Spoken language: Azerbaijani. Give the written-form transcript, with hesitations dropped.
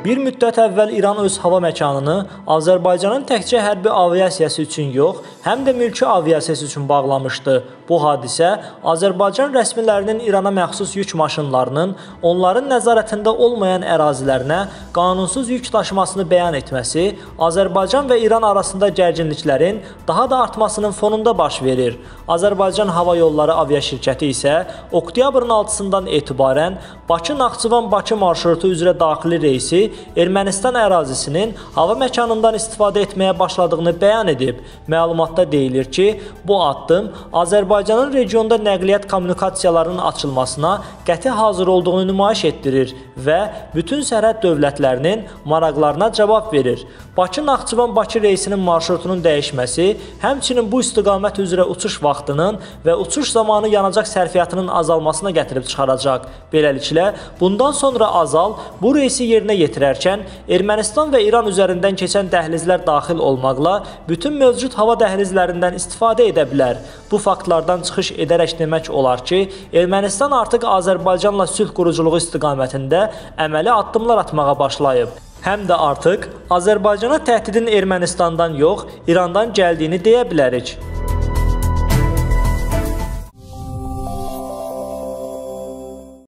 Bir müddət əvvəl İran öz hava məkanını Azərbaycanın təkcə hərbi aviasiyası üçün yox, həm də mülki aviasiyası üçün bağlamışdı. Bu hadisə Azərbaycan rəsmilərinin İrana məxsus yük maşınlarının onların nəzarətində olmayan ərazilərinə qanunsuz yük daşımasını bəyan etməsi, Azərbaycan və İran arasında gərginliklərin daha da artmasının fonunda baş verir. Azərbaycan Hava Yolları aviaşirkəti isə oktyabrın 6-sından etibarən Bakı-Naxçıvan-Bakı marşrutu üzrə daxili reysi Ermənistan ərazisinin hava məkanından istifadə etməyə başladığını bəyan edib. Məlumatda deyilir ki, bu addım Azərbaycanın regionda nəqliyyat kommunikasiyalarının açılmasına qəti hazır olduğunu nümayiş etdirir və bütün sərhəd dövlətlərinin maraqlarına cavab verir. Bakı-Naxçıvan-Bakı reysinin marşrutunun dəyişməsi, həmçinin bu istiqamət üzrə uçuş vaxtının və uçuş zamanı yanacaq sərfiyyatının azalmasına gətirib çıxaracaq. Beləliklə, bundan sonra Azal bu reysi yerinə yetirərkən Ermənistan və İran üzərindən keçən dəhlizlər daxil olmaqla bütün mövcud hava dəhlizlərindən istifadə edə bilər. Bu faktlardan çıxış edərək demək olar ki, Ermənistan artıq Azərbaycanla sülh quruculuğu istiqamətində əməli addımlar atmağa başlayıb. Həm də artıq Azərbaycana təhdidin Ermənistandan yox, İrandan gəldiyini deyə bilərik.